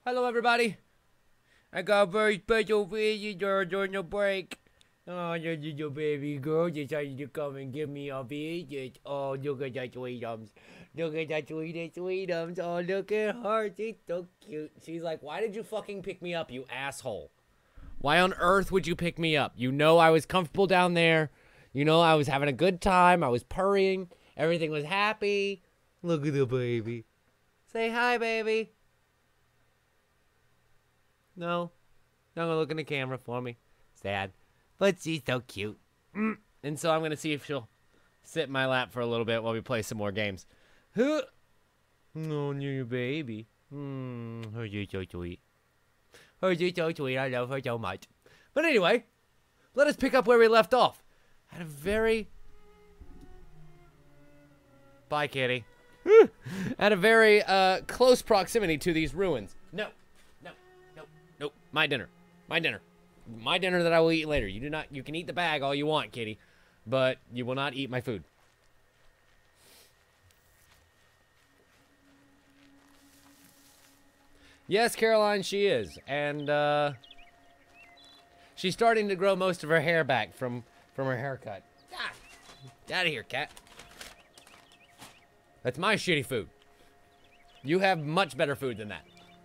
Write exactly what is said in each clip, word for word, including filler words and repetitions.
Hello, everybody. I got a very special visitor during the break. Oh, your little baby girl decided to come and give me a visit. Oh, look at that sweetums. Look at that sweetest sweetums. Oh, look at her. She's so cute. She's like, why did you fucking pick me up, you asshole? Why on earth would you pick me up? You know I was comfortable down there. You know I was having a good time. I was purring. Everything was happy. Look at the baby. Say hi, baby. No. Not gonna look in the camera for me. Sad. But she's so cute. Mm. And so I'm gonna see if she'll sit in my lap for a little bit while we play some more games. Huh. Oh, new baby. Hmm. Oh, you're so sweet. Oh, you're so sweet. I love her so much. But anyway, let us pick up where we left off. At a very... Bye, kitty. At a very uh, close proximity to these ruins. No. No. No. No. My dinner. My dinner. My dinner that I will eat later. You do not. You can eat the bag all you want, kitty, but you will not eat my food. Yes, Caroline, she is, and uh, she's starting to grow most of her hair back from from her haircut. Ah, get out of here, cat. That's my shitty food. You have much better food than that.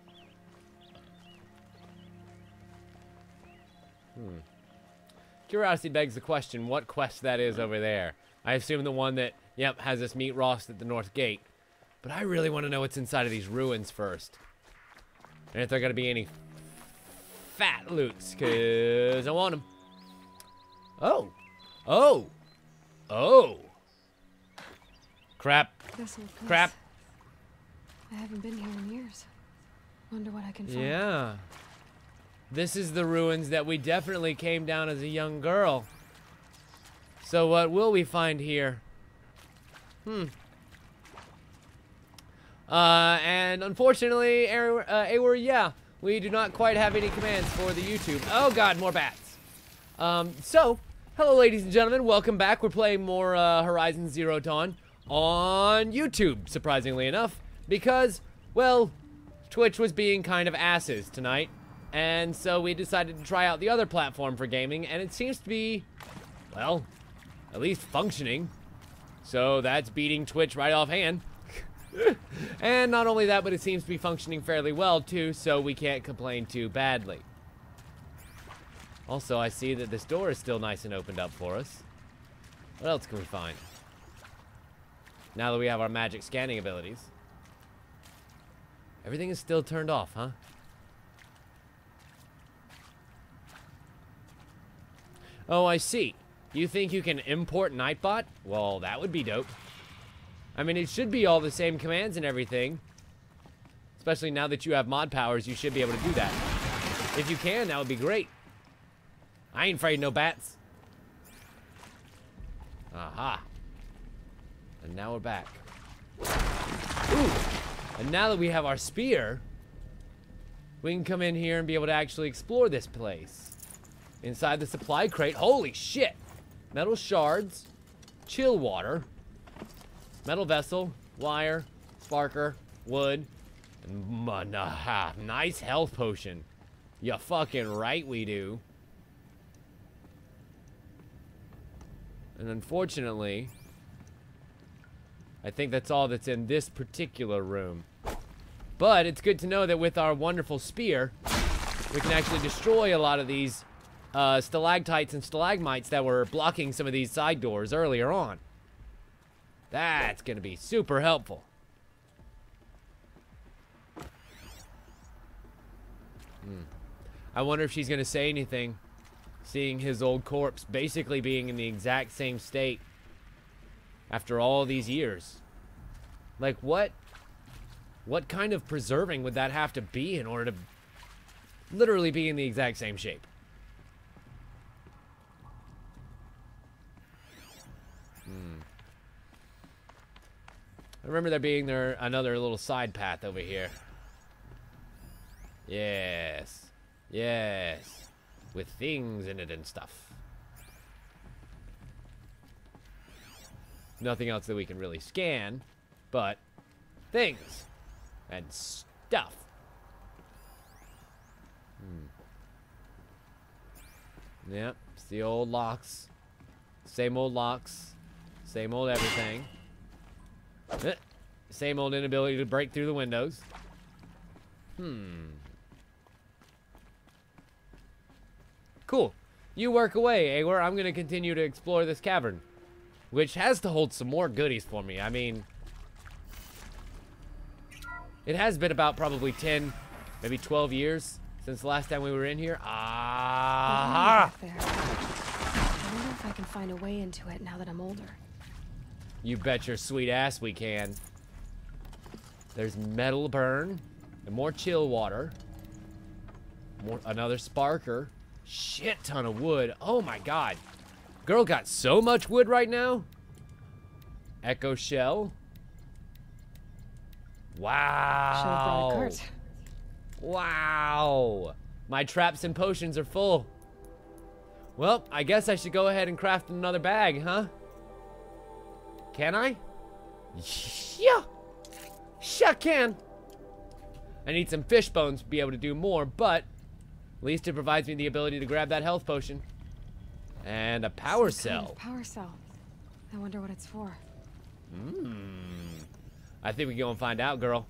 Hmm. Curiosity begs the question, what quest that is over there. I assume the one that, yep, has us meet Ross at the North Gate. But I really want to know what's inside of these ruins first. And if there are going to be any fat loots, because I want them. Oh. Oh. Oh. Crap. Crap. I haven't been here in years. Wonder what I can find. Yeah. This is the ruins that we definitely came down as a young girl. So what will we find here? Hmm. Uh, and unfortunately, uh, Awer, yeah, we do not quite have any commands for the YouTube. Oh god, more bats. Um, so, hello ladies and gentlemen, welcome back. We're playing more uh, Horizon Zero Dawn on YouTube, surprisingly enough, because, well, Twitch was being kind of asses tonight. And so we decided to try out the other platform for gaming, and it seems to be, well, at least functioning. So that's beating Twitch right offhand. And not only that, but it seems to be functioning fairly well too, so we can't complain too badly. Also, I see that this door is still nice and opened up for us. What else can we find? Now that we have our magic scanning abilities. Everything is still turned off, huh? Oh, I see. You think you can import Nightbot? Well, that would be dope. I mean, it should be all the same commands and everything. Especially now that you have mod powers, you should be able to do that. If you can, that would be great. I ain't afraid of no bats. Aha. And now we're back. Ooh. And now that we have our spear, we can come in here and be able to actually explore this place. Inside the supply crate, holy shit! Metal shards, chill water, metal vessel, wire, sparker, wood, and uh, nice health potion. You fucking right we do. And unfortunately, I think that's all that's in this particular room. But it's good to know that with our wonderful spear, we can actually destroy a lot of these Uh, stalactites and stalagmites that were blocking some of these side doors earlier on. That's gonna be super helpful. Hmm. I wonder if she's gonna say anything, seeing his old corpse basically being in the exact same state after all these years. Like, what what kind of preserving would that have to be in order to literally be in the exact same shape? I remember there being there another little side path over here. Yes. Yes. With things in it and stuff. Nothing else that we can really scan, but things and stuff. Yep, it's the old locks. Same old locks. Same old everything. Eh, Same old inability to break through the windows. Hmm. Cool. You work away, Awer. I'm going to continue to explore this cavern, which has to hold some more goodies for me. I mean, it has been about probably ten, maybe twelve years since the last time we were in here. Ah! Back there. I wonder if I can find a way into it now that I'm older. You bet your sweet ass we can. There's metal burn and more chill water. More, another sparker. Shit ton of wood. Oh my god. Girl got so much wood right now. Echo shell. Wow. Should have brought a cart. Wow. My traps and potions are full. Well, I guess I should go ahead and craft another bag, huh? Can I? Yeah. Sure can. I need some fish bones to be able to do more, but at least it provides me the ability to grab that health potion. And a power Some kind cell. of power cell. I wonder what it's for. Hmm. I think we can go and find out, girl.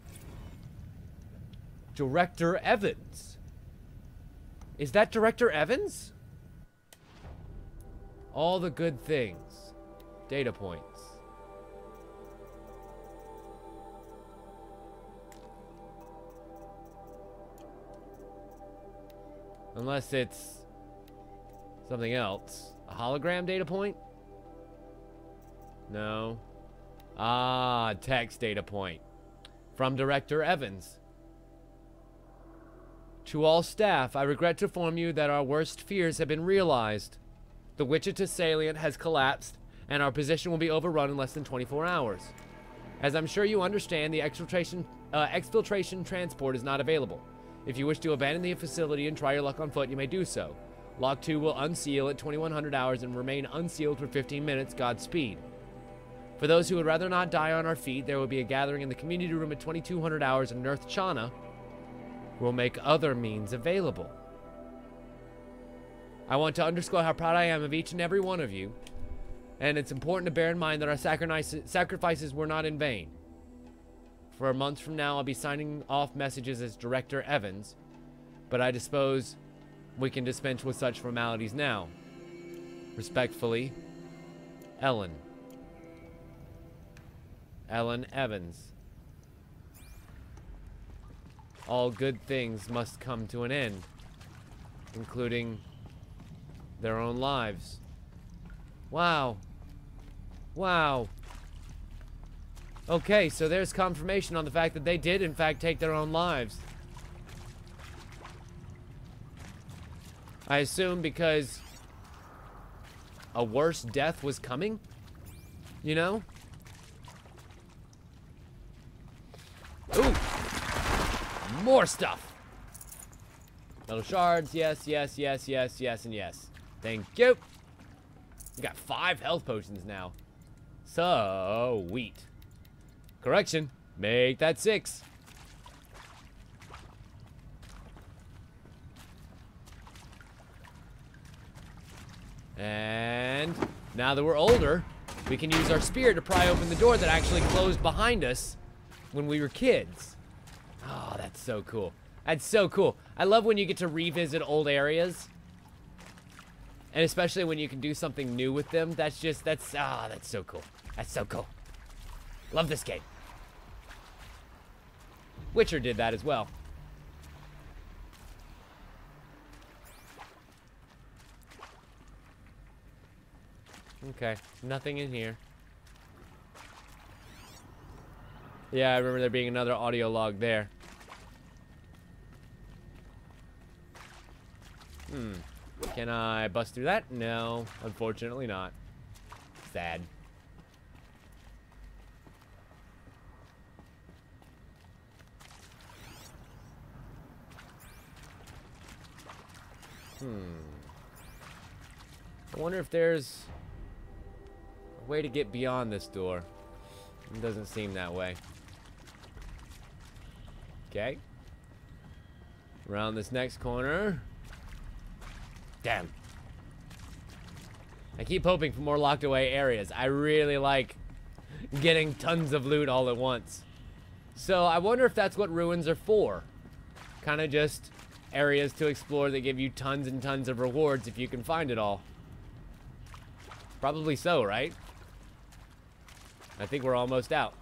Director Evans. Is that Director Evans? All the good things. Data points. Unless it's something else. A hologram data point? No. Ah, text data point. From Director Evans. To all staff, I regret to inform you that our worst fears have been realized. The Wichita salient has collapsed, and our position will be overrun in less than twenty-four hours. As I'm sure you understand, the exfiltration, uh, exfiltration transport is not available. If you wish to abandon the facility and try your luck on foot, you may do so. Lock two will unseal at twenty-one hundred hours and remain unsealed for fifteen minutes. Godspeed. For those who would rather not die on our feet, there will be a gathering in the community room at twenty-two hundred hours in North Chana. We'll make other means available. I want to underscore how proud I am of each and every one of you, and it's important to bear in mind that our sacrifices were not in vain. For a month from now, I'll be signing off messages as Director Evans, but I suppose we can dispense with such formalities now. Respectfully, Ellen. Ellen Evans. All good things must come to an end, including their own lives. Wow. Wow. Okay, so there's confirmation on the fact that they did, in fact, take their own lives. I assume because a worse death was coming? You know? Ooh! More stuff! Metal shards, yes, yes, yes, yes, yes, and yes. Thank you! We got five health potions now. So, wheat. Correction, make that six. And now that we're older, we can use our spear to pry open the door that actually closed behind us when we were kids. Oh, that's so cool. That's so cool. I love when you get to revisit old areas. And especially when you can do something new with them. That's just, that's, ah, oh, that's so cool. That's so cool. Love this game. Witcher did that as well. Okay, nothing in here. Yeah, I remember there being another audio log there. Hmm. Can I bust through that? No, unfortunately not. Sad. Hmm. I wonder if there's a way to get beyond this door. It doesn't seem that way. Okay. Around this next corner. Damn. I keep hoping for more locked away areas. I really like getting tons of loot all at once. So I wonder if that's what ruins are for. Kind of just areas to explore that give you tons and tons of rewards if you can find it all. Probably so, right? I think we're almost out.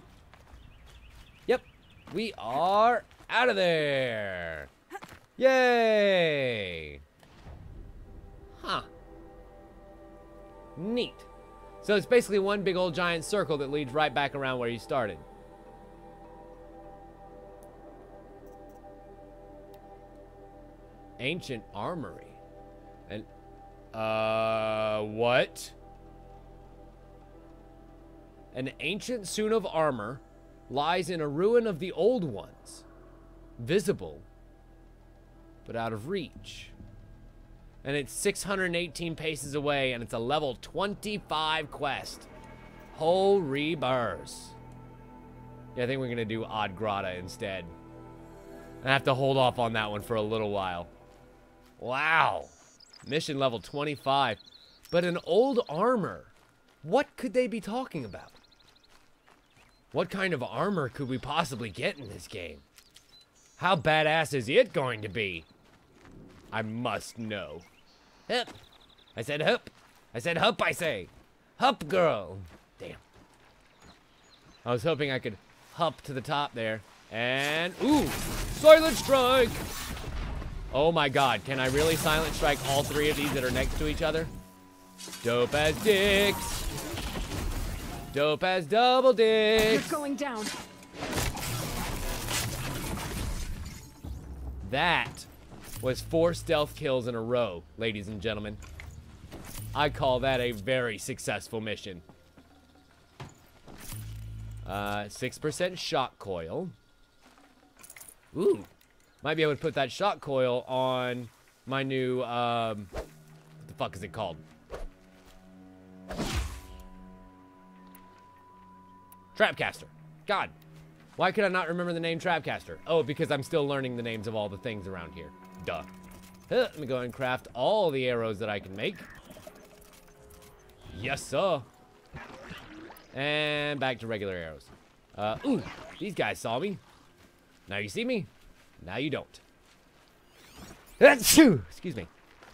Yep, we are out of there. Yay! Huh. Neat. So it's basically one big old giant circle that leads right back around where you started. Ancient armory. And, uh, what? An ancient suit of armor lies in a ruin of the old ones. Visible, but out of reach. And it's six hundred eighteen paces away, and it's a level twenty-five quest. Holy bars. Yeah, I think we're gonna do Odd Grotto instead. I have to hold off on that one for a little while. Wow. Mission level twenty-five. But an old armor. What could they be talking about? What kind of armor could we possibly get in this game? How badass is it going to be? I must know. Hup. I said hup. I said hup, I say. Hup, girl. Damn. I was hoping I could hup to the top there. And, ooh, silent strike. Oh my god, can I really silent strike all three of these that are next to each other? Dope as dicks. Dope as double dicks. You're going down. That was four stealth kills in a row, ladies and gentlemen. I call that a very successful mission. Uh, six percent shock coil. Ooh. Might be able to put that shock coil on my new, um, what the fuck is it called? Trapcaster. God. Why could I not remember the name Trapcaster? Oh, because I'm still learning the names of all the things around here. Duh. Huh, let me go and craft all the arrows that I can make. Yes, sir. And back to regular arrows. Uh, ooh, these guys saw me. Now you see me. Now you don't. Excuse me.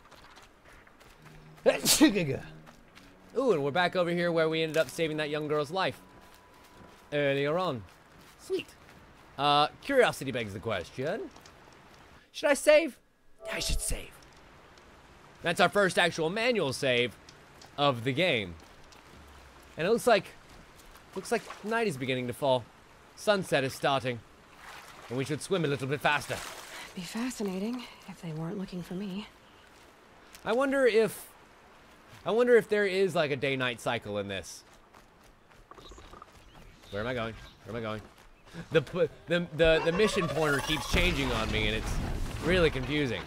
Ooh, and we're back over here where we ended up saving that young girl's life earlier on. Sweet. Uh, curiosity begs the question. Should I save? I should save. That's our first actual manual save of the game. And it looks like, looks like night is beginning to fall. Sunset is starting. And we should swim a little bit faster. Be fascinating if they weren't looking for me. I wonder if, I wonder if there is like a day-night cycle in this. Where am I going? Where am I going? The, the, the, the mission pointer keeps changing on me and it's really confusing.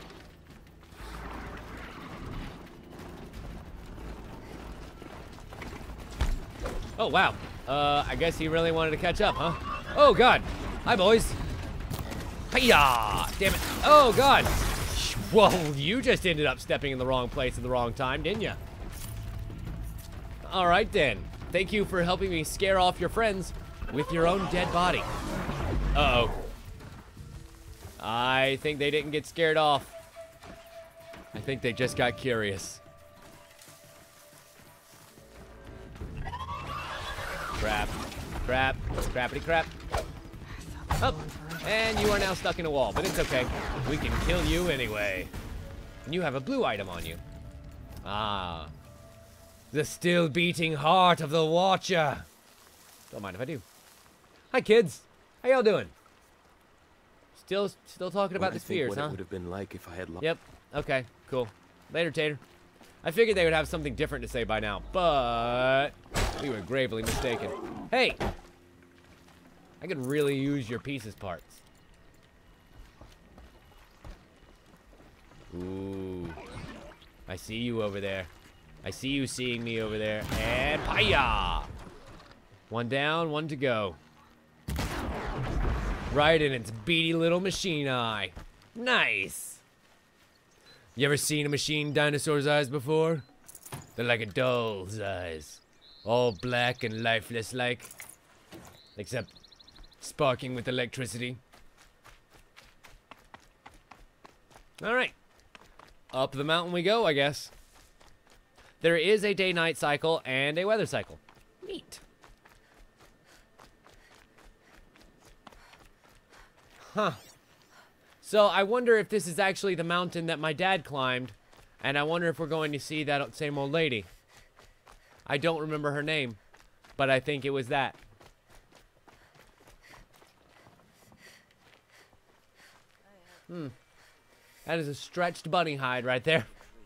Oh, wow. Uh, I guess he really wanted to catch up, huh? Oh, God. Hi, boys. Hiya! Damn it. Oh, God. Whoa, you just ended up stepping in the wrong place at the wrong time, didn't you? All right, then. Thank you for helping me scare off your friends with your own dead body. Uh-oh. I think they didn't get scared off. I think they just got curious. Crap. Crap. Crappity crap. Up. And you are now stuck in a wall, but it's okay. We can kill you anyway. And you have a blue item on you. Ah. The still beating heart of the Watcher. Don't mind if I do. Hi, kids. How y'all doing? Still still talking about the spheres, huh? What it would have been like if I had lost. Yep. Okay, cool. Later, Tater. I figured they would have something different to say by now, but we were gravely mistaken. Hey! I could really use your pieces parts. Ooh. I see you over there. I see you seeing me over there. And paya! One down, one to go. Right in its beady little machine eye. Nice! You ever seen a machine dinosaur's eyes before? They're like a doll's eyes. All black and lifeless like. Except sparking with electricity. Alright. Up the mountain we go, I guess. There is a day-night cycle and a weather cycle. Neat. Huh. So I wonder if this is actually the mountain that my dad climbed. And I wonder if we're going to see that same old lady. I don't remember her name. But I think it was that. Hmm. That is a stretched bunny hide right there.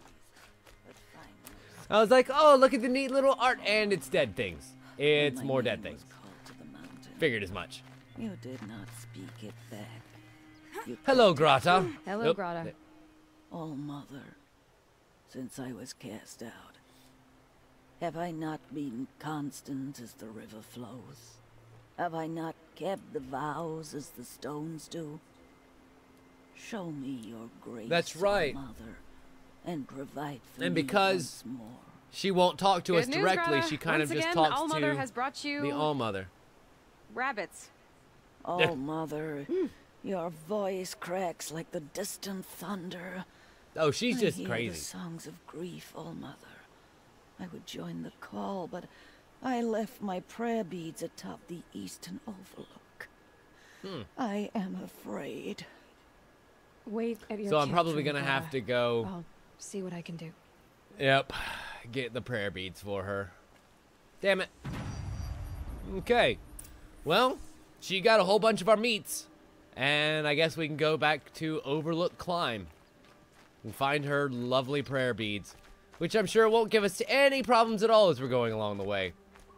I was like, oh, look at the neat little art. And it's dead things. It's more dead things. Figured as much. You did not speak it back. You Hello, Grata. Hello, Oop. Grata. Oh, mother, since I was cast out, have I not been constant as the river flows? Have I not kept the vows as the stones do? Show me your grace, That's right. oh mother, and provide for And me because once more. she won't talk to Good us news, directly, Grata. she kind Once of just again, talks All-Mother to has brought you the All-Mother. rabbits. Oh, mother, your voice cracks like the distant thunder. Oh, she's I just hear crazy. the songs of grief, oh mother. I would join the call, but I left my prayer beads atop the eastern overlook. Hmm. I am afraid. Wait at your So I'm probably tantrum, gonna Grata. have to go. I'll see what I can do. Yep. Get the prayer beads for her. Damn it. Okay. Well, she got a whole bunch of our meats. And I guess we can go back to Overlook Climb. And find her lovely prayer beads. Which I'm sure won't give us any problems at all as we're going along the way.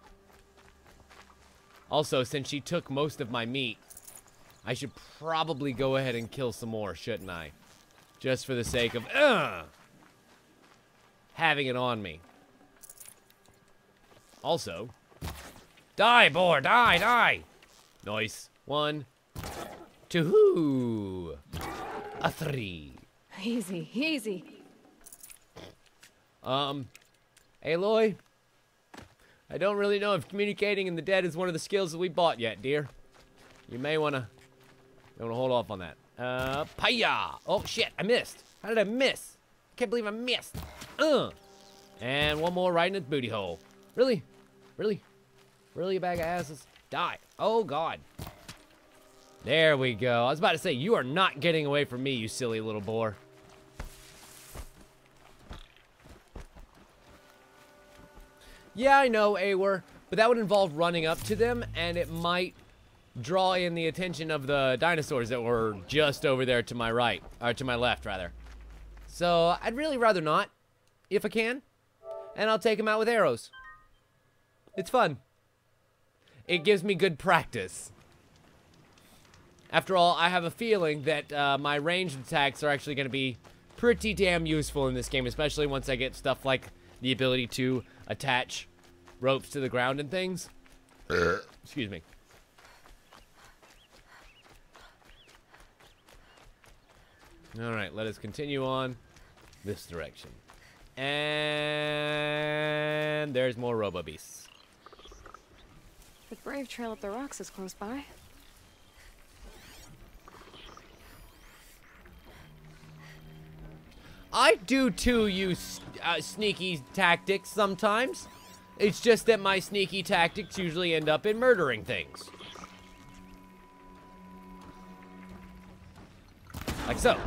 Also, since she took most of my meat, I should probably go ahead and kill some more, shouldn't I? Just for the sake of uh, having it on me. Also, die, boar, die, die. Nice. One, two, a three. Easy, easy. Um, Aloy, I don't really know if communicating in the dead is one of the skills that we bought yet, dear. You may wanna, you wanna hold off on that. Uh, paya! Oh shit, I missed. How did I miss? I can't believe I missed. Uh, and one more right in its booty hole. Really, really, really, you bag of asses. Die. Oh god. There we go. I was about to say, you are not getting away from me, you silly little boar. Yeah, I know, Awer, but that would involve running up to them, and it might draw in the attention of the dinosaurs that were just over there to my right, or to my left, rather. So, I'd really rather not, if I can, and I'll take them out with arrows. It's fun. It gives me good practice. After all, I have a feeling that uh, my ranged attacks are actually going to be pretty damn useful in this game, especially once I get stuff like the ability to attach ropes to the ground and things. Excuse me. Alright, let us continue on this direction. And there's more robo-beasts. The brave trail up the rocks is close by. I do too use uh, sneaky tactics sometimes. It's just that my sneaky tactics usually end up in murdering things. Like so.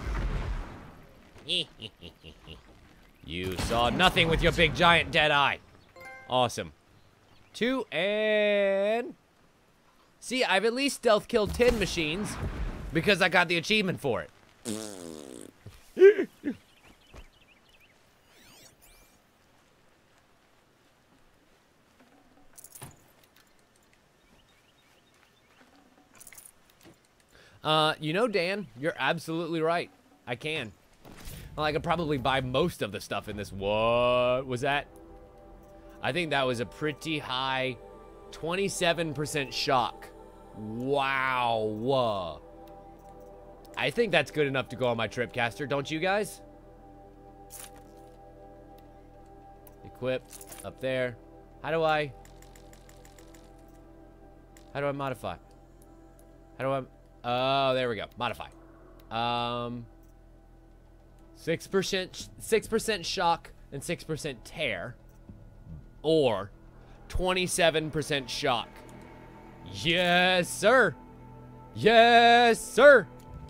You saw nothing with your big giant dead eye. Awesome. Two and... See, I've at least stealth killed ten machines because I got the achievement for it. Uh, you know, Dan, you're absolutely right. I can. Well, I could probably buy most of the stuff in this. What was that? I think that was a pretty high twenty-seven percent shock. Wow. I think that's good enough to go on my Tripcaster, don't you guys? equip up there. How do I... How do I modify? How do I... Oh, there we go. Modify. Um... six percent six percent shock and six percent tear. Or twenty-seven percent shock. Yes, sir. Yes, sir.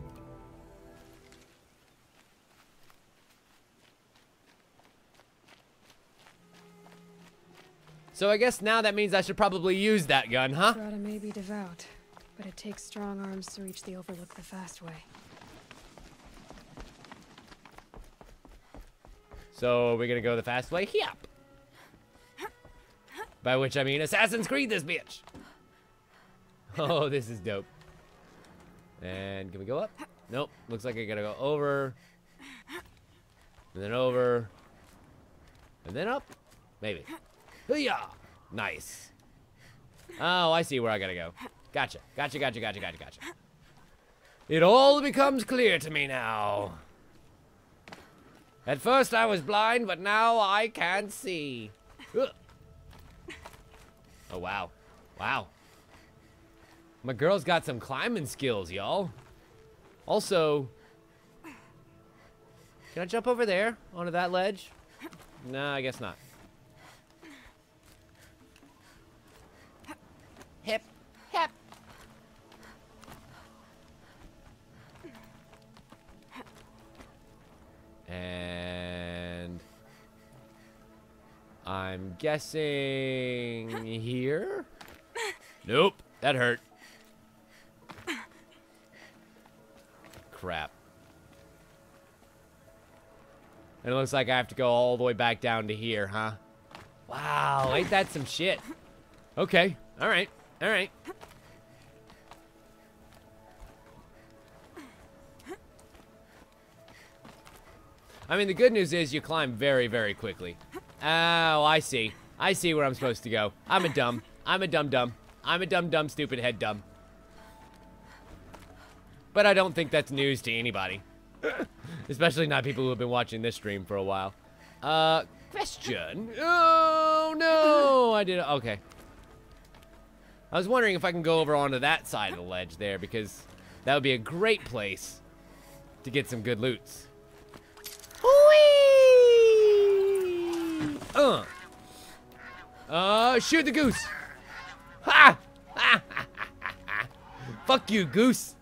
So I guess now that means I should probably use that gun, huh? Grata may be devout, but it takes strong arms to reach the Overlook the fast way. So we're gonna go the fast way? Yep. By which I mean Assassin's Creed this bitch. Oh, this is dope. And can we go up? Nope. Looks like I gotta go over. And then over. And then up? Maybe. Hoo-yah! Nice. Oh, I see where I gotta go. Gotcha. Gotcha, gotcha, gotcha, gotcha, gotcha. It all becomes clear to me now. At first I was blind, but now I can see. Ugh. Oh, wow. Wow. My girl's got some climbing skills, y'all. Also, can I jump over there onto that ledge? No, I guess not. Hip, hip. And I'm guessing here? Nope, that hurt. Crap. And it looks like I have to go all the way back down to here, huh? Wow, ain't that some shit? Okay, alright, alright. I mean, the good news is you climb very, very quickly. Oh, I see. I see where I'm supposed to go. I'm a dumb. I'm a dumb-dumb. I'm a dumb-dumb, stupid head dumb. But I don't think that's news to anybody. Especially not people who have been watching this stream for a while. Uh, question? Oh, no! I did it. Okay. I was wondering if I can go over onto that side of the ledge there, because that would be a great place to get some good loots. Whee! Uh. Uh, shoot the goose! Ha! Ha! Fuck you, goose!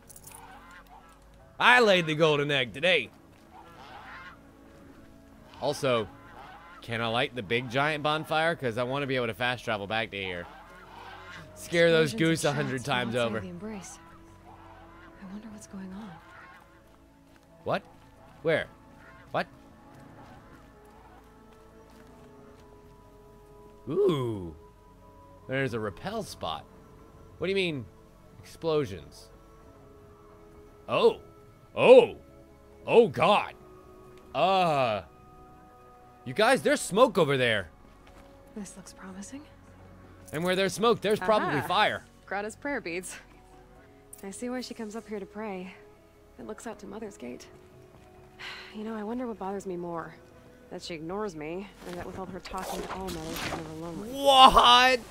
I laid the golden egg today. Also, can I light the big giant bonfire? Because I want to be able to fast travel back to here. Scare those goose a hundred times over. The embrace. I wonder what's going on. What? Where? What? Ooh. There's a rappel spot. What do you mean, explosions? Oh. Oh. Oh, God. Uh. You guys, there's smoke over there. This looks promising. And where there's smoke, there's probably Aha. fire. Grata's prayer beads. I see why she comes up here to pray. It looks out to Mother's Gate. You know, I wonder what bothers me more. That she ignores me, and that with all her talking to all mothers, she's never lonely. What?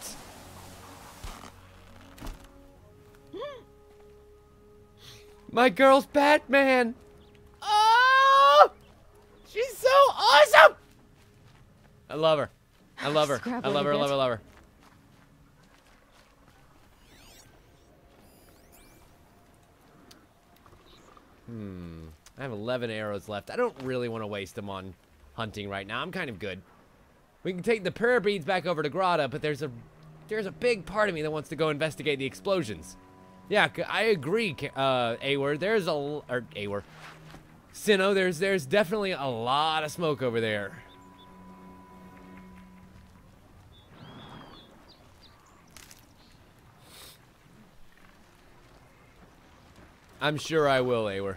My girl's Batman. Oh! She's so awesome! I love her. I love her. I love her, I love her, I love her. Hmm. I have eleven arrows left. I don't really want to waste them on hunting right now. I'm kind of good. We can take the prayer beads back over to Grata, but there's a there's a big part of me that wants to go investigate the explosions. Yeah, I agree, uh, Awar. There's a or Awar. Sinnoh, there's there's definitely a lot of smoke over there. I'm sure I will, Awar.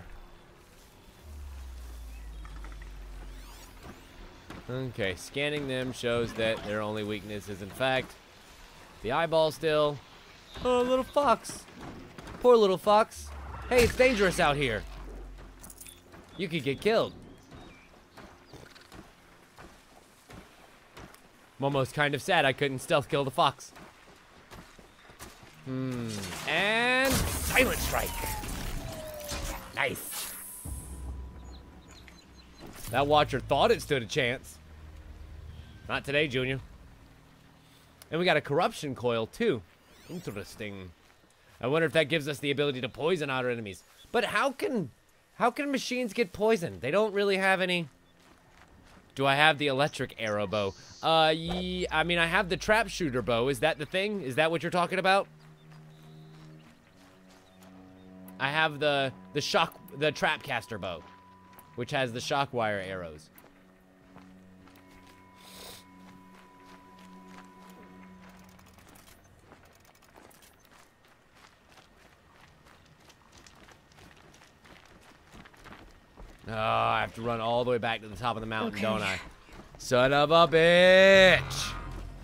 Okay, scanning them shows that their only weakness is, in fact, the eyeball still. Oh, little fox. Poor little fox. Hey, it's dangerous out here. You could get killed. I'm almost kind of sad I couldn't stealth kill the fox. Hmm. And silent strike. Nice. That watcher thought it stood a chance. Not today, Junior. And we got a corruption coil, too. Interesting. I wonder if that gives us the ability to poison our enemies. But how can... How can machines get poisoned? They don't really have any... Do I have the electric arrow bow? Uh, ye I mean, I have the trap shooter bow. Is that the thing? Is that what you're talking about? I have the the shock the trap caster bow, which has the shock wire arrows. Oh, I have to run all the way back to the top of the mountain, Okay. don't I? Son of a bitch!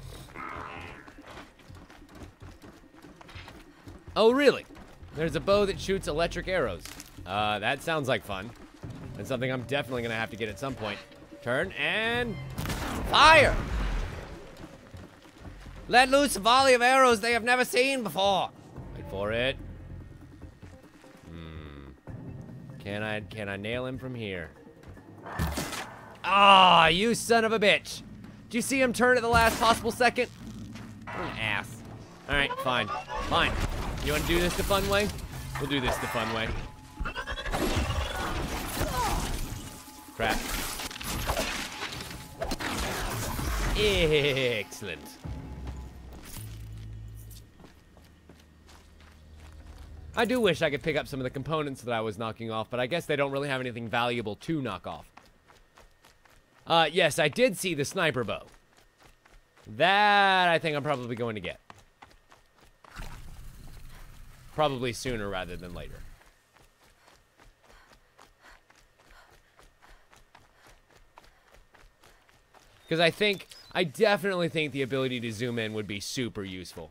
Oh, really? There's a bow that shoots electric arrows. Uh, that sounds like fun. And something I'm definitely gonna have to get at some point. Turn and fire! Let loose a volley of arrows they have never seen before. Wait for it. Hmm. Can I can I nail him from here? Ah, oh, you son of a bitch! Do you see him turn at the last possible second? What an ass. All right, fine, fine. You want to do this the fun way? We'll do this the fun way. Crap. Excellent. I do wish I could pick up some of the components that I was knocking off, but I guess they don't really have anything valuable to knock off. Uh, yes, I did see the sniper bow. That I think I'm probably going to get. Probably sooner rather than later. Because I think, I definitely think the ability to zoom in would be super useful.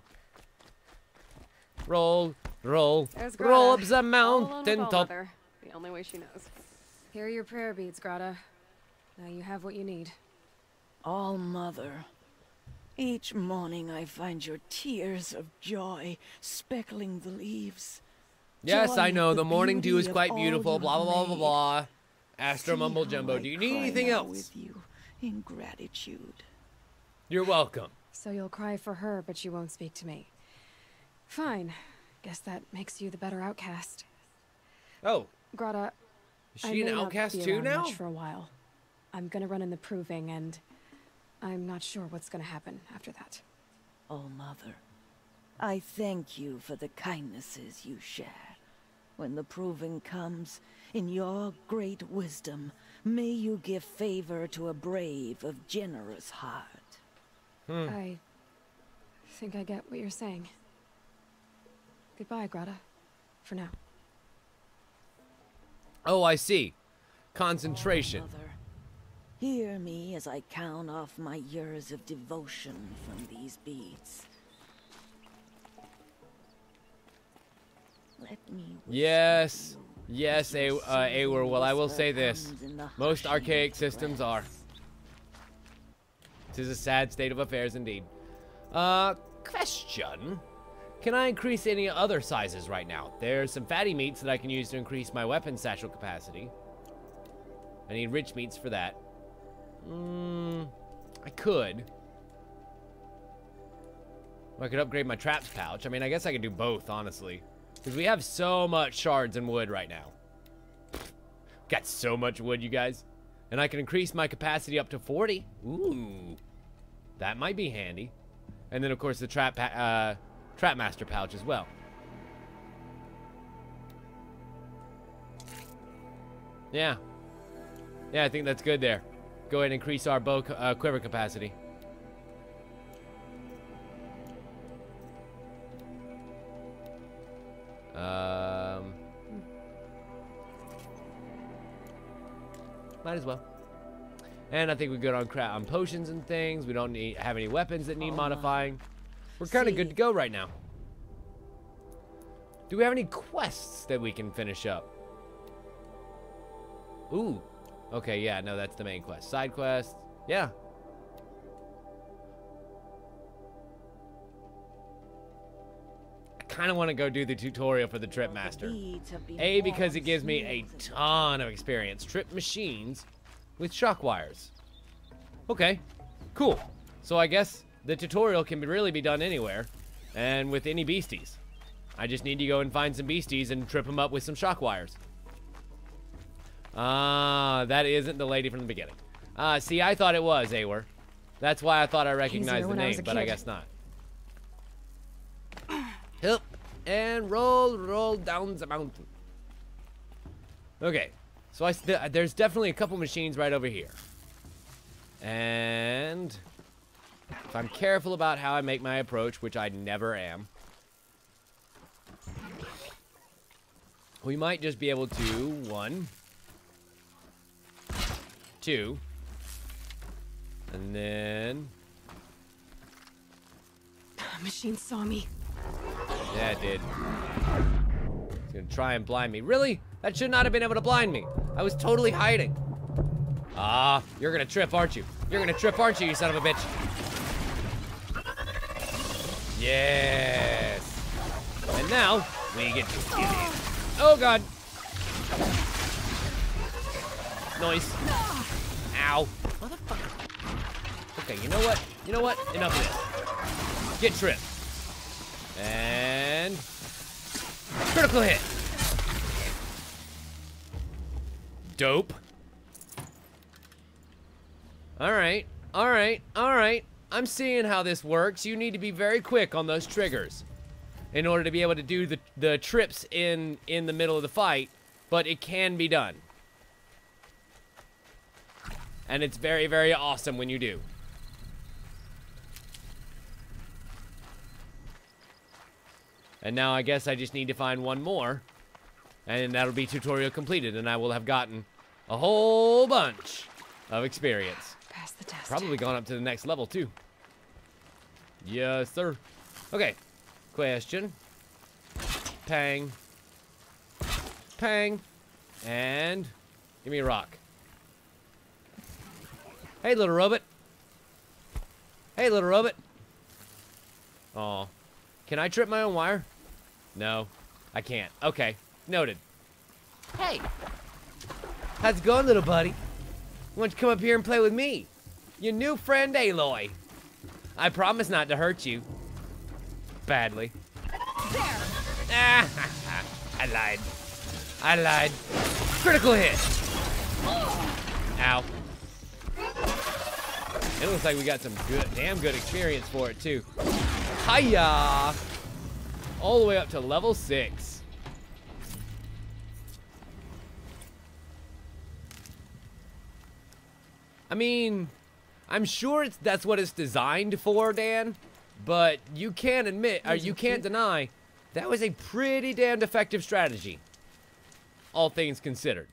Roll, roll, There's roll up Greta, the all alone mountain with top. All-Mother, the only way she knows. Here are your prayer beads, Greta. Now you have what you need. All Mother. Each morning I find your tears of joy speckling the leaves. Yes, Joy I know, of the morning dew is beauty of quite all beautiful, you blah, blah, blah, blah, made. blah. Astro See mumble how jumbo. I Do you need cry anything now else? with you in gratitude. You're welcome. So you'll cry for her, but you won't speak to me. Fine. Guess that makes you the better outcast. Oh, Greta, is I she may an not outcast be too around now? much for a while. I'm gonna run in the proving, and I'm not sure what's gonna happen after that. Oh, Mother, I thank you for the kindnesses you share. When the proving comes, in your great wisdom, may you give favor to a brave of generous heart. Hmm. I think I get what you're saying. Goodbye, Greta. For now. Oh, I see. Concentration. Oh, Mother, hear me as I count off my years of devotion from these beads. Let me whisper Yes. to you Yes, A your uh, Awer, soothing well, I will whisper say this. comes in the Most hushing archaic of systems are. breath. Tis a sad state of affairs indeed. Uh, question. Can I increase any other sizes right now? There's some fatty meats that I can use to increase my weapon satchel capacity. I need rich meats for that. Mmm, I could. Or I could upgrade my traps pouch. I mean, I guess I could do both, honestly. Because we have so much shards and wood right now. Got so much wood, you guys. And I can increase my capacity up to forty. Ooh. That might be handy. And then, of course, the trap, uh, trap master pouch as well. Yeah. Yeah, I think that's good there. Go ahead and increase our bow uh, quiver capacity. Um, might as well. And I think we're good on cra on potions and things. We don't need have any weapons that need Oh, modifying. We're kind of good See. to go right now. Do we have any quests that we can finish up? Ooh. Okay, yeah, no, that's the main quest. Side quest. Yeah. kind of want to go do the tutorial for the Trip Master. Deeds have been A, because it gives me smooth a and ton of experience. Trip machines with shock wires. Okay, cool. So I guess the tutorial can be really be done anywhere and with any beasties. I just need to go and find some beasties and trip them up with some shock wires. Ah, uh, that isn't the lady from the beginning. Uh, see, I thought it was Awer. That's why I thought I recognized the name, but I guess not. Help and roll, roll down the mountain. Okay, so I th there's definitely a couple machines right over here. And if I'm careful about how I make my approach, which I never am, we might just be able to, one, two, and then... Machine saw me. Yeah, it did. It's gonna try and blind me. Really? That should not have been able to blind me. I was totally hiding. Ah, you're gonna trip, aren't you? You're gonna trip, aren't you, you son of a bitch? Yes. And now, we get to kill it. Oh, God. Noise. Ow. Motherfucker. Okay, you know what? You know what? Enough of this. Get tripped. And... critical hit. Dope. Alright. Alright. Alright. I'm seeing how this works. You need to be very quick on those triggers in order to be able to do the, the trips in, in the middle of the fight, but it can be done. And it's very, very awesome when you do. And now I guess I just need to find one more, and that'll be tutorial completed, and I will have gotten a whole bunch of experience. Pass the test. Probably gone up to the next level, too. Yes, sir. Okay. Question. Pang. Pang. And give me a rock. Hey, little robot. Hey, little robot. Aw. Can I trip my own wire? No, I can't. Okay, noted. Hey. How's it going, little buddy? Why don't you come up here and play with me? Your new friend, Aloy. I promise not to hurt you. Badly. There. Ah, I lied. I lied. Critical hit. Ow. It looks like we got some good, damn good experience for it, too. Hiya! All the way up to level six. I mean, I'm sure it's that's what it's designed for, Dan, but you can't admit, or you can't deny, that was a pretty damned effective strategy, all things considered.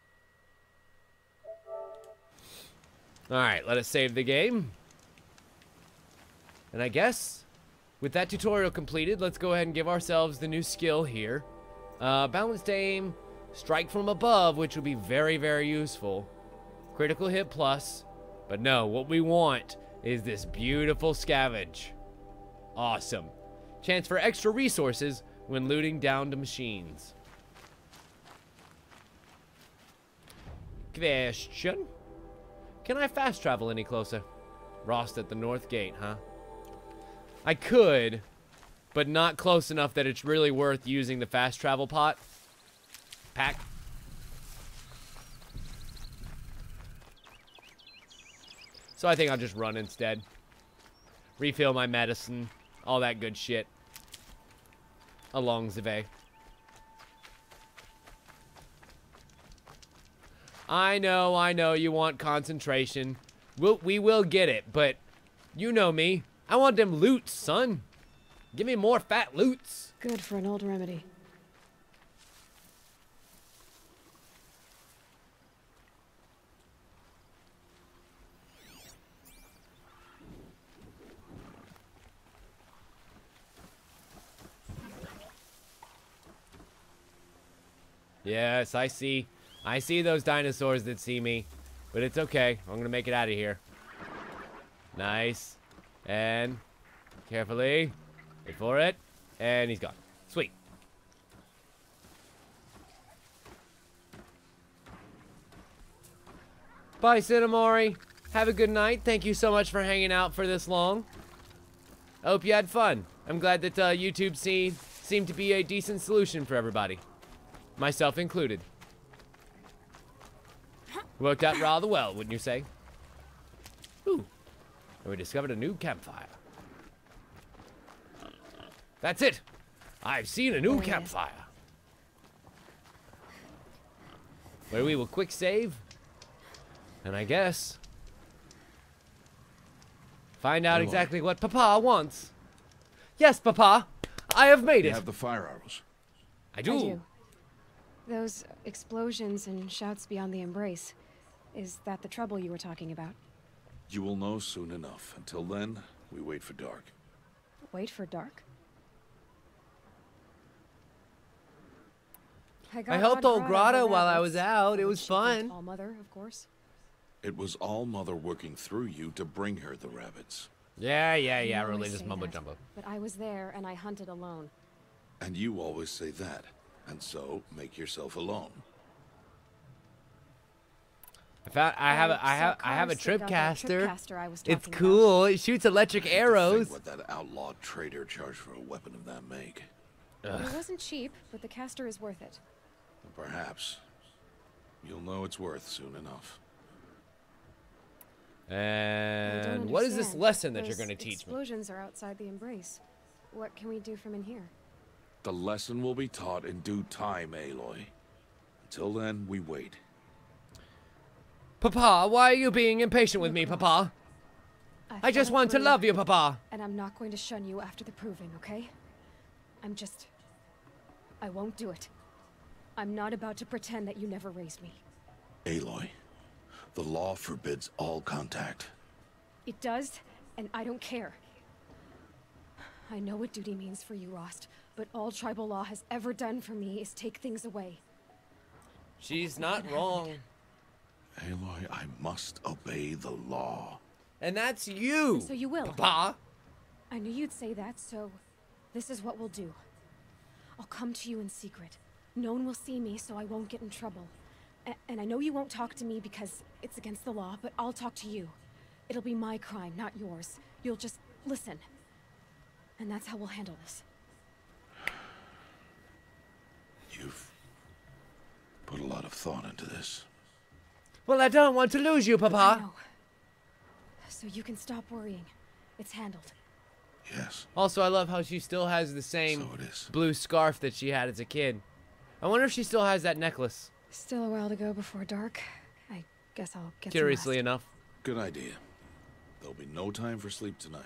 Alright, let us save the game. And I guess, with that tutorial completed, let's go ahead and give ourselves the new skill here. Uh, balanced aim, strike from above, which will be very, very useful. Critical hit plus. But no, what we want is this beautiful scavenge. Awesome. Chance for extra resources when looting down to machines. Question. Can I fast travel any closer? Rost at the north gate, huh? I could, but not close enough that it's really worth using the fast travel pot. Pack. So I think I'll just run instead. Refill my medicine. All that good shit. Along the way. I know, I know you want concentration. We'll, we will get it, but you know me. I want them loots, son. Give me more fat loots. Good for an old remedy. Yes, I see. I see those dinosaurs that see me. But it's okay. I'm going to make it out of here. Nice. And carefully. Wait for it. And he's gone. Sweet. Bye, Cinnamori. Have a good night. Thank you so much for hanging out for this long. I hope you had fun. I'm glad that uh, YouTube scene seemed to be a decent solution for everybody. Myself included. Worked out rather well, wouldn't you say? Ooh. And we discovered a new campfire. That's it. I've seen a new There it is. campfire. Where we will quick save. And I guess find out Aloy. exactly what Papa wants. Yes, Papa. I have made You it. have the fire arrows. I do. I do. Those explosions and shouts beyond the embrace. Is that the trouble you were talking about? You will know soon enough. Until then, we wait for dark. Wait for dark? I, got I helped old old Grotto Grotto her while I rabbits. was out. It And was she thanked fun. All Mother, of course. It was all Mother working through you to bring her the rabbits. Yeah, yeah, You yeah. always Religious say mumbo that, jumbo. But I was there and I hunted alone. And you always say that. And so, make yourself alone. I found. I have. A, I saw have. I have a cars that got that tripcaster. tripcaster I was It's talking about. cool. It shoots electric Think arrows. what that outlaw trader charged for a weapon of that make. It wasn't cheap, but the caster is worth it. Perhaps. You'll know it's worth soon enough. I don't And what is this understand. lesson that you're Those going to teach me? Explosions are outside the embrace. What can we do from in here? The lesson will be taught in due time, Aloy. Until then, we wait. Papa, why are you being impatient with me, Papa? I just fought want to through, love you, Papa. And I'm not going to shun you after the proving, okay? I'm just... I won't do it. I'm not about to pretend that you never raised me. Aloy, the law forbids all contact. It does, and I don't care. I know what duty means for you, Rost, but all tribal law has ever done for me is take things away. She's not wrong. Aloy, I must obey the law. And that's you. And so you will. Papa. I knew you'd say that, so this is what we'll do. I'll come to you in secret. No one will see me, so I won't get in trouble. A and I know you won't talk to me because it's against the law, but I'll talk to you. It'll be my crime, not yours. You'll just listen. And that's how we'll handle this. You've put a lot of thought into this. Well, I don't want to lose you, I Papa. know. So you can stop worrying. It's handled. Yes, Also, I love how she still has the same so it is. blue scarf that she had as a kid. I wonder if she still has that necklace. Still a while to go before dark. I guess I'll get Curiously some rest. enough. Good idea. There'll be no time for sleep tonight.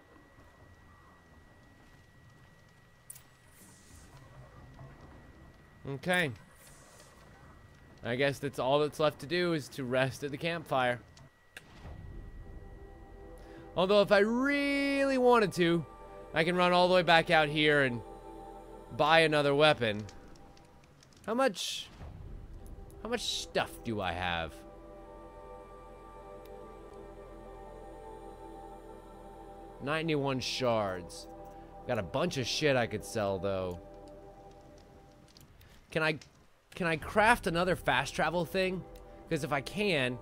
Okay. I guess that's all that's left to do is to rest at the campfire. Although if I really wanted to, I can run all the way back out here and buy another weapon. How much... How much stuff do I have? ninety-one shards. Got a bunch of shit I could sell, though. Can I... Can I craft another fast travel thing? Because if I can...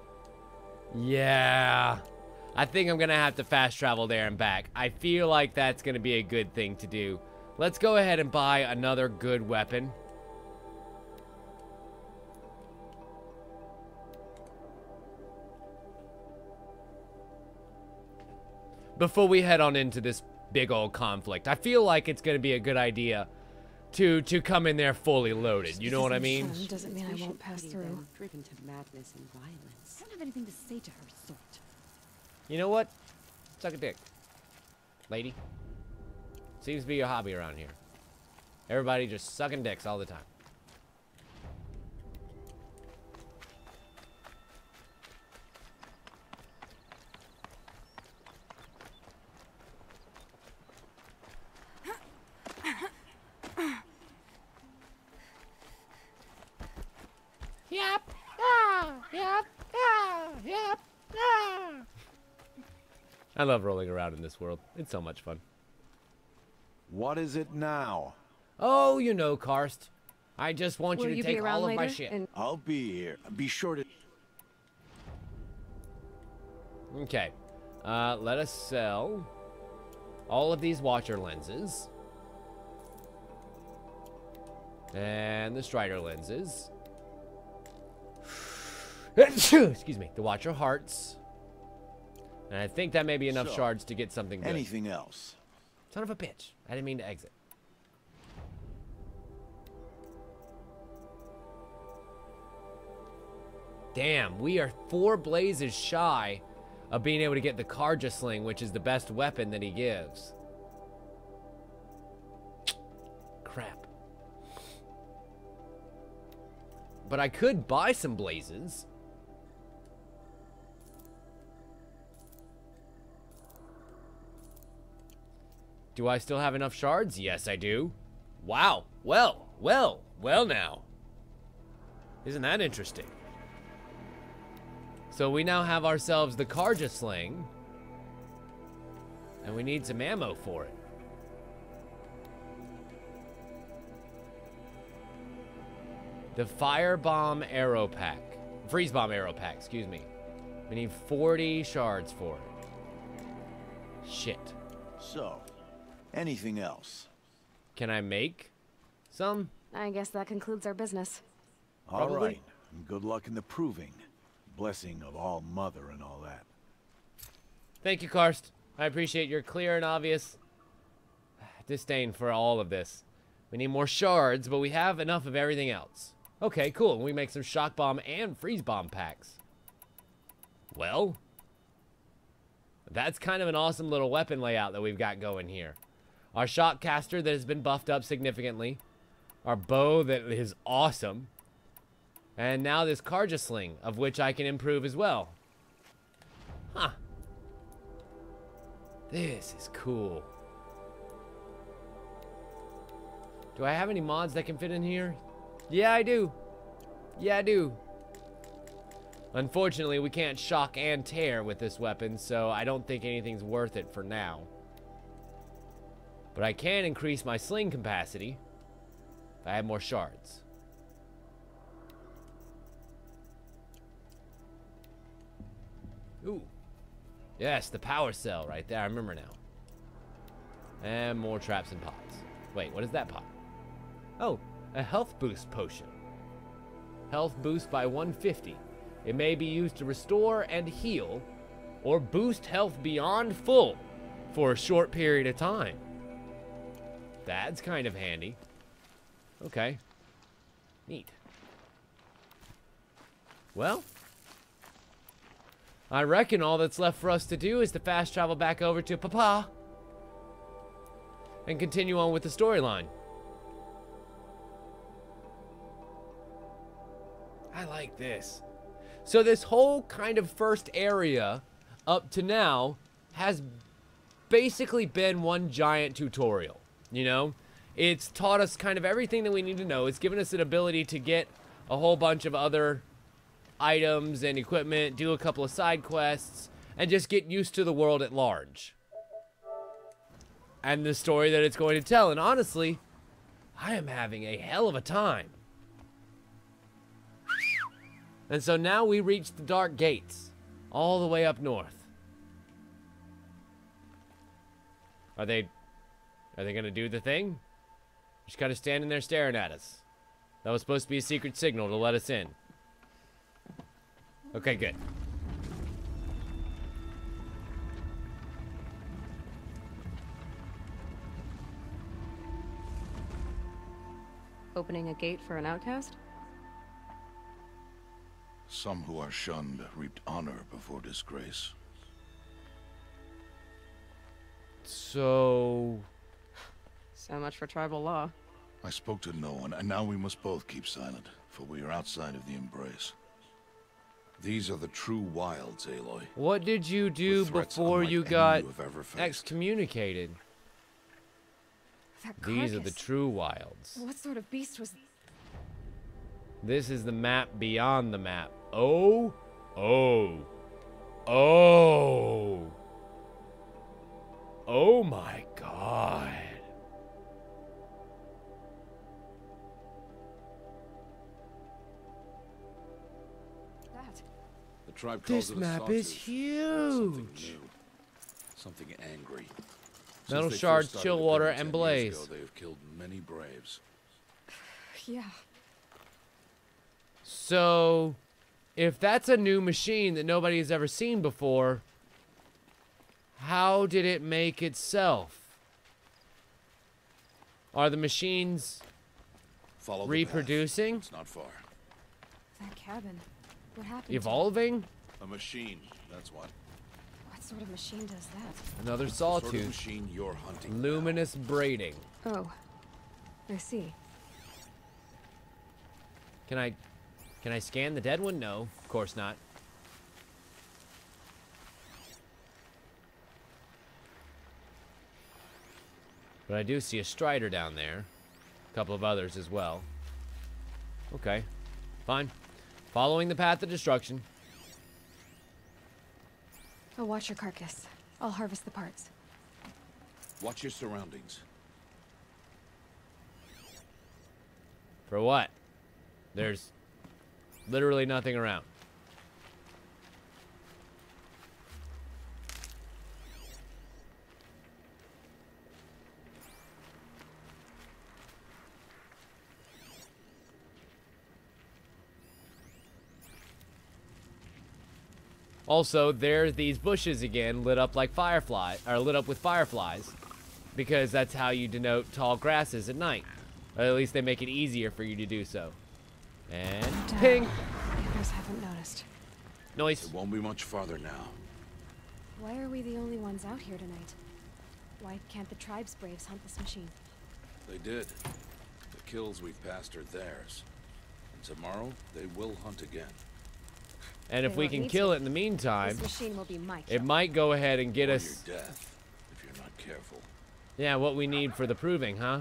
Yeah... I think I'm gonna have to fast travel there and back. I feel like that's gonna be a good thing to do. Let's go ahead and buy another good weapon. Before we head on into this big old conflict. I feel like it's gonna be a good idea to to come in there fully loaded. You know what I mean? Um, doesn't mean I won't pass through. Driven to madness and violence. I don't have anything to say to her sort. You know what? Suck a dick. Lady. Seems to be your hobby around here. Everybody just sucking dicks all the time. Yep. Ah. Yep. Ah. Yep. Ah. I love rolling around in this world. It's so much fun. What is it now? Oh, you know, Karst. I just want Will you to you be take around all of my later? shit. And I'll be here. Be sure to... Okay. Uh, let us sell all of these watcher lenses. And the strider lenses. Excuse me. The watcher hearts. And I think that may be enough So, shards to get something good. Anything else? Son of a bitch. I didn't mean to exit. Damn, we are four blazes shy of being able to get the Karja Sling, which is the best weapon that he gives. Crap. But I could buy some blazes. Do I still have enough shards? Yes, I do. Wow. Well, well, well now. Isn't that interesting? So we now have ourselves the Karja Sling. And we need some ammo for it. The Firebomb Arrow Pack. Freeze Bomb Arrow Pack, excuse me. We need forty shards for it. Shit. So, anything else? Can I make some? I guess that concludes our business. All Probably. right. And good luck in the proving. Blessing of All Mother and all that. Thank you, Karst. I appreciate your clear and obvious disdain for all of this. We need more shards, but we have enough of everything else. Okay, cool. We make some shock bomb and freeze bomb packs. Well, that's kind of an awesome little weapon layout that we've got going here. Our shock caster that has been buffed up significantly. Our bow that is awesome. And now this Karja Sling, of which I can improve as well. Huh. This is cool. Do I have any mods that can fit in here? Yeah, I do. Yeah, I do. Unfortunately, we can't shock and tear with this weapon, so I don't think anything's worth it for now. But I can increase my sling capacity if I have more shards. Ooh. Yes, the power cell right there. I remember now. And more traps and pots. Wait, what is that pot? Oh, a health boost potion. Health boost by one hundred fifty. It may be used to restore and heal, or boost health beyond full for a short period of time. That's kind of handy. Okay. Neat. Well, I reckon all that's left for us to do is to fast travel back over to Papa and continue on with the storyline. I like this. So this whole kind of first area up to now has basically been one giant tutorial, you know? It's taught us kind of everything that we need to know. It's given us an ability to get a whole bunch of other items and equipment, do a couple of side quests, and just get used to the world at large. And the story that it's going to tell. And honestly, I am having a hell of a time. And so now we reach the Dark Gates, all the way up north. Are they, are they gonna do the thing? Just kind of standing there staring at us. That was supposed to be a secret signal to let us in. Okay, good. Opening a gate for an outcast? Some who are shunned reaped honor before disgrace. So... So much for tribal law. I spoke to no one, and now we must both keep silent, for we are outside of the embrace. These are the true wilds, Aloy. what did you do With threats before unlike you any got you have ever faced. excommunicated? That These are the carcass. true wilds. What sort of beast was... This is the map beyond the map. Oh, oh, oh, oh my God. tribe calls This it a map sawtooth. is huge. Something new. Something angry. Metal Since they shards, first started chill the water, Brimming and ten years blaze. ago, they have killed many braves. Yeah. So, if that's a new machine that nobody has ever seen before, how did it make itself? Are the machines Follow the reproducing? path. It's not far. That cabin. What happened to it? Evolving? A machine, that's what. What sort of machine does that? Another The sort of sawtooth. machine you're hunting. Luminous braiding. Oh. I see. Can I can I scan the dead one? No, of course not. But I do see a strider down there. A couple of others as well. Okay. Fine. Following the path of destruction. I'll watch your carcass. I'll harvest the parts. Watch your surroundings. For what? There's literally nothing around. Also, there's these bushes again, lit up like firefly, or lit up with fireflies, because that's how you denote tall grasses at night. Or at least they make it easier for you to do so. And Damn. ping! The others haven't noticed. Noise. It won't be much farther now. Why are we the only ones out here tonight? Why can't the tribe's braves hunt this machine? They did. The kills we've passed are theirs. And tomorrow, they will hunt again. And if They we won't can need kill to. it in the meantime, This machine will be my it kill. might go ahead and get Or us, your death, if you're not careful. yeah, what we need for the proving, huh?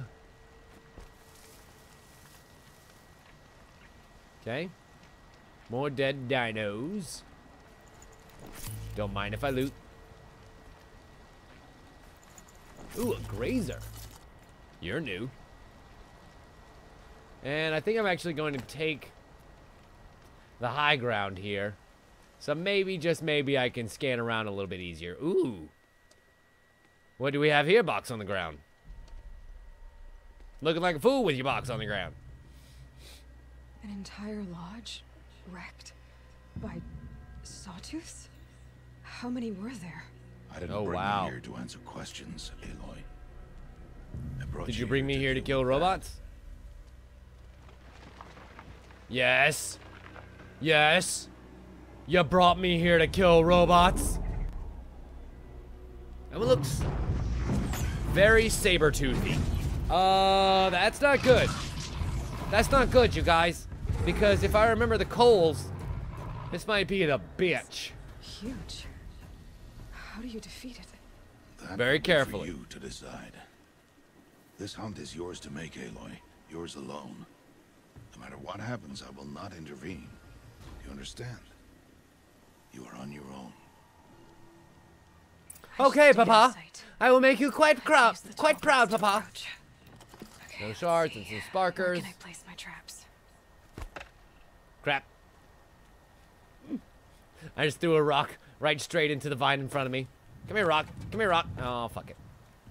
Okay. More dead dinos. Don't mind if I loot. Ooh, a grazer. You're new. And I think I'm actually going to take the high ground here. So maybe, just maybe, I can scan around a little bit easier. Ooh. What do we have here? Box on the ground. Looking like a fool with your box on the ground. An entire lodge wrecked by sawtooths? How many were there? I didn't Oh, bring wow. you here to answer questions, Aloy. I brought Did you bring me here to deal kill with that. robots? Yes. Yes. You brought me here to kill robots. That one looks very saber-toothy. Uh, that's not good. That's not good, you guys. Because if I remember the coals, this might be the bitch. Huge. How do you defeat it? That Very will be carefully. For you to decide. This hunt is yours to make, Aloy. Yours alone. No matter what happens, I will not intervene. You understand? You are on your own. I Okay, should stay Papa. outside. I will make you quite I've proud, used the quite tall proud, grass to Papa. approach. Okay, No let's shards see. and some Where sparkers. can I place my traps? Crap. I just threw a rock right straight into the vine in front of me. Come here, rock. Come here, rock. Oh, fuck it.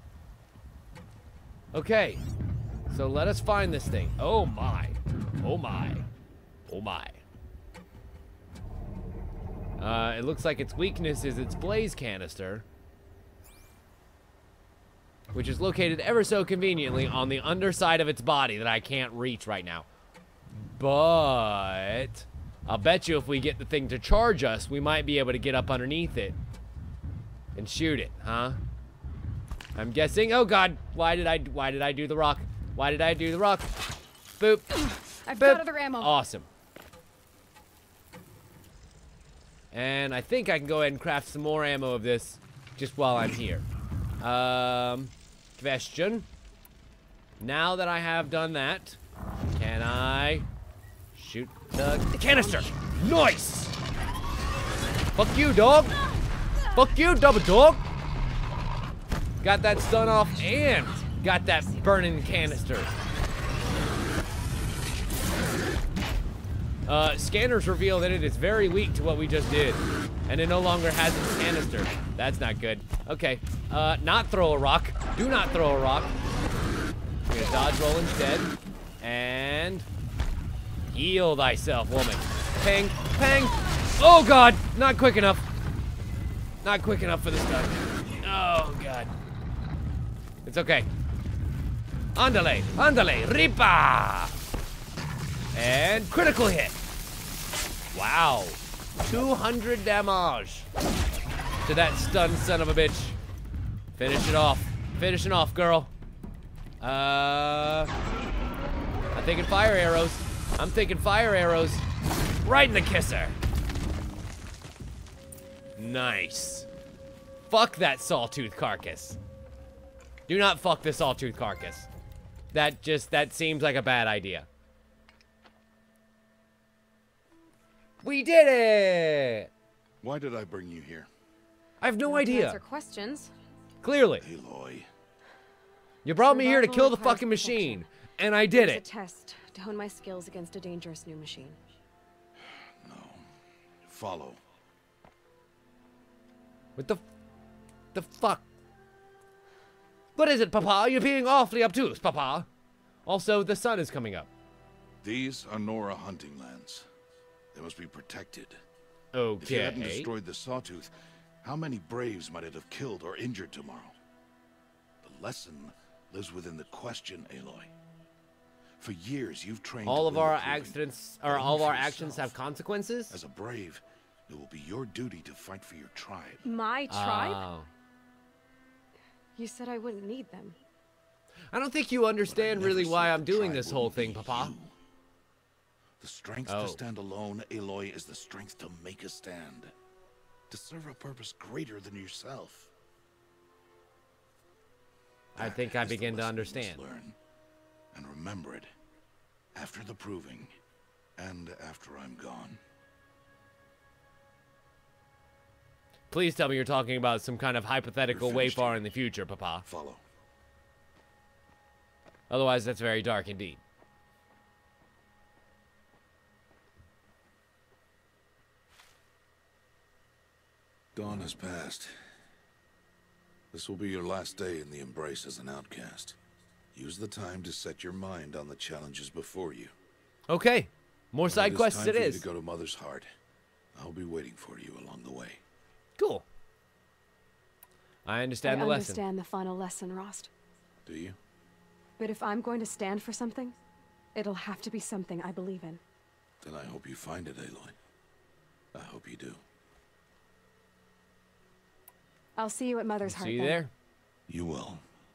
Okay. So let us find this thing. Oh, my. Oh, my. Oh, my. Uh, it looks like its weakness is its blaze canister, which is located ever so conveniently on the underside of its body that I can't reach right now. But I'll bet you if we get the thing to charge us, we might be able to get up underneath it and shoot it, huh? I'm guessing. Oh God, why did I? Why did I do the rock? Why did I do the rock? Boop. I've Boop. got other ammo. Awesome. And I think I can go ahead and craft some more ammo of this just while I'm here. Um, question. Now that I have done that, can I shoot the canister? Nice! Fuck you, dog! Fuck you, double dog! Got that stun off and got that burning canister. Uh, scanners reveal that it is very weak to what we just did. And it no longer has its canister. That's not good. Okay. Uh, not throw a rock. Do not throw a rock. We're gonna dodge roll instead. And heal thyself, woman. Ping, ping. Oh god, not quick enough. Not quick enough for this guy. Oh god. It's okay. Andale, andale, ripa. And critical hit. Wow. two hundred damage to that stunned son of a bitch. Finish it off. Finish it off, girl. Uh, I'm thinking fire arrows. I'm thinking fire arrows. Right in the kisser. Nice. Fuck that sawtooth carcass. Do not fuck the sawtooth carcass. That just, that seems like a bad idea. We did it! Why did I bring you here? I have no Not to idea. Answer questions. Clearly. Aloy. You brought me here to Survival kill the requires fucking machine. protection. And I did It's a it. test to hone my skills against a dangerous new machine. No. Follow. What the... The fuck? What is it, Papa? You're being awfully obtuse, Papa. Also, the sun is coming up. These are Nora hunting lands. They must be protected. If you hadn't Okay. destroyed the Sawtooth, how many Braves might it have killed or injured tomorrow? The lesson lives within the question, Aloy. For years, you've trained All to of win our the proving, accidents, or but all of only our for actions have yourself. consequences? As a Brave, it will be your duty to fight for your tribe. My tribe? Oh. You said I wouldn't need them. I don't think you But I understand never really said why the I'm doing tribe this whole wouldn't thing, be Papa. you. The strength Oh. to stand alone, Aloy, is the strength to make a stand. To serve a purpose greater than yourself. I That think I is the begin to lesson you must understand. Learn. And remember it. After the proving. And after I'm gone. Please tell me you're talking about some kind of hypothetical We're way finished far here. in the future, Papa. Follow. Otherwise, that's very dark indeed. Dawn has passed. This will be your last day in the Embrace as an outcast. Use the time to set your mind on the challenges before you. Okay. More When side it is quests time it for you is. to go to Mother's Heart. I'll be waiting for you along the way. Cool. I understand I the lesson. understand the final lesson, Rost. Do you? But if I'm going to stand for something, it'll have to be something I believe in. Then I hope you find it, Aloy. I hope you do. I'll see you at Mother's Heart. See you then. there? You will.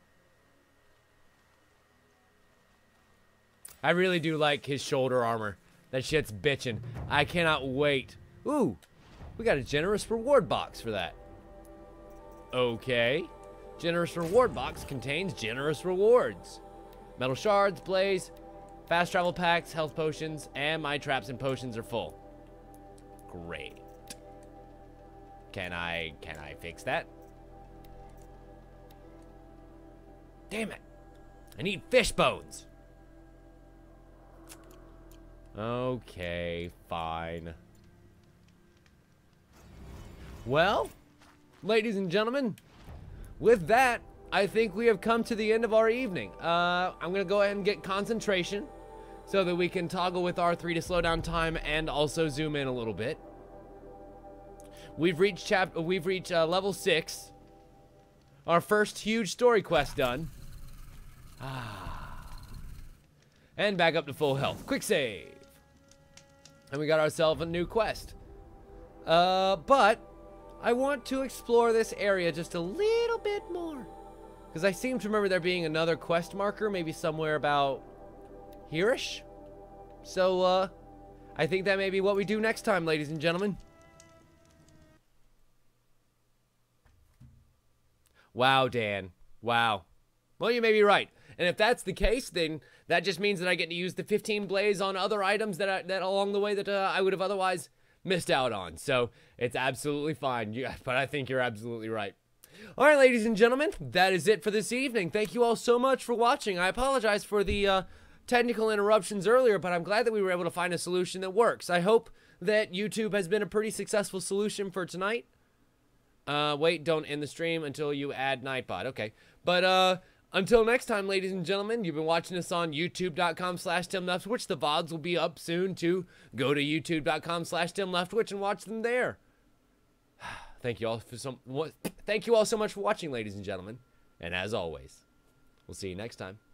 I really do like his shoulder armor. That shit's bitchin'. I cannot wait. Ooh, we got a generous reward box for that. Okay. Generous reward box contains generous rewards. Metal shards, blaze, fast travel packs, health potions, and my traps and potions are full. Great. Can I, can I fix that? Damn it. I need fish bones. Okay, fine. Well, ladies and gentlemen, with that, I think we have come to the end of our evening. Uh, I'm gonna go ahead and get concentration so that we can toggle with R three to slow down time and also zoom in a little bit. We've reached chap. We've reached uh, level six. Our first huge story quest done. Ah. And back up to full health. Quick save. And we got ourselves a new quest. Uh, but I want to explore this area just a little bit more. Because I seem to remember there being another quest marker, maybe somewhere about here-ish. So, uh, I think that may be what we do next time, ladies and gentlemen. Wow, Dan. Wow. Well, you may be right. And if that's the case, then that just means that I get to use the fifteen blaze on other items that I, that along the way that uh, I would have otherwise missed out on. So it's absolutely fine. You, but I think you're absolutely right. All right, ladies and gentlemen, that is it for this evening. Thank you all so much for watching. I apologize for the uh, technical interruptions earlier, but I'm glad that we were able to find a solution that works. I hope that YouTube has been a pretty successful solution for tonight. Uh, wait, don't end the stream until you add Nightbot. Okay. But, uh, until next time, ladies and gentlemen, you've been watching us on youtube.com slash Tim Leftwich. The V O Ds will be up soon, too. Go to youtube.com slash Tim Leftwich and watch them there. Thank you all for some, what, thank you all so much for watching, ladies and gentlemen. And as always, we'll see you next time.